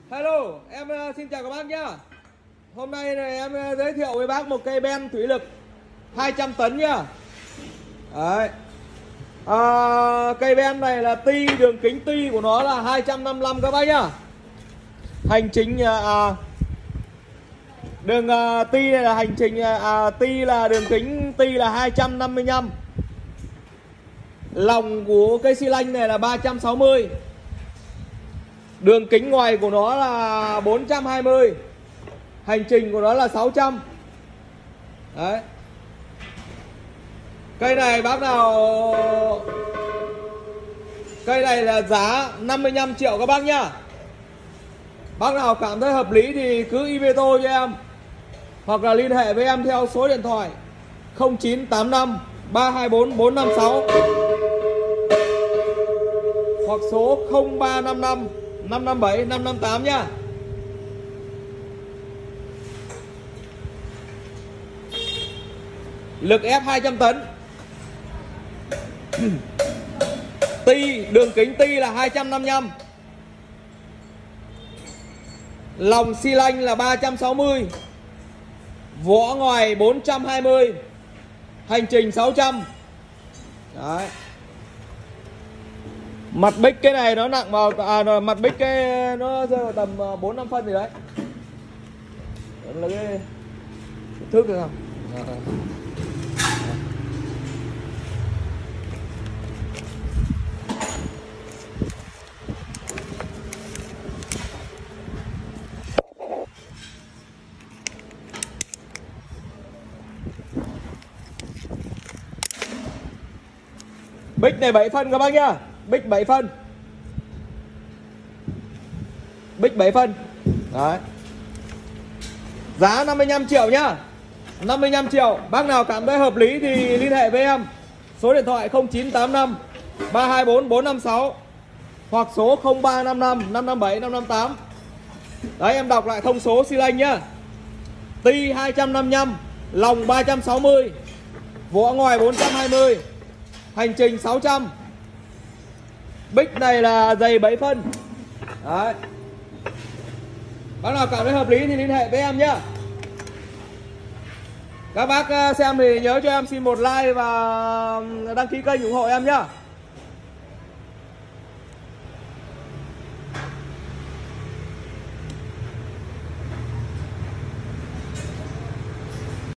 Hello, em xin chào các bác nhá. Hôm nay này em giới thiệu với bác một cây ben thủy lực 200 tấn nhá. Đấy. Cây ben này là ti, đường kính ti của nó là 255 các bác nhá. Hành trình đường ti này là hành trình ti là đường kính ti là 255. Lòng của cây xi lanh này là 360. Đường kính ngoài của nó là 420. Hành trình của nó là 600. Đấy. Cây này bác nào, cây này là giá 55 triệu các bác nhá. Bác nào cảm thấy hợp lý thì cứ email cho em, hoặc là liên hệ với em theo số điện thoại 0985 324 456 hoặc số 0355 557 558 nhá. Lực ép 200 tấn. Ti, đường kính ti là 255. Lòng xi lanh là 360. Vỏ ngoài 420. Hành trình 600. Đấy. Mặt bích cái này nó nặng vào mặt bích cái nó rơi vào tầm 4-5 phân gì đấy. Đó là cái thước được không? Bích này 7 phân các bác nhá. Bích 7 phân. Bích 7 phân. Đấy. Giá 55 triệu nhá. 55 triệu. Bác nào cảm thấy hợp lý thì liên hệ với em. Số điện thoại 0985 324 456 hoặc số 0355 557 558. Đấy, em đọc lại thông số xi lanh nhá. Ti 255, lòng 360, vỏ ngoài 420, hành trình 600. Bích này là dày 7 phân. Đấy. Bác nào cảm thấy hợp lý thì liên hệ với em nhá. Các bác xem thì nhớ cho em xin một like và đăng ký kênh ủng hộ em nhá.